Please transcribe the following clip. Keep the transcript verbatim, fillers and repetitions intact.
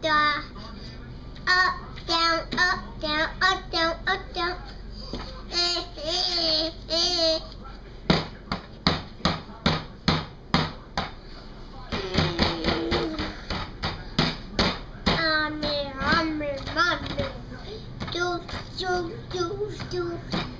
da. Up, down, up, down, up, down, up, down. Eh, eh, eh. Mommy, mommy, mommy. Do, do, do, do.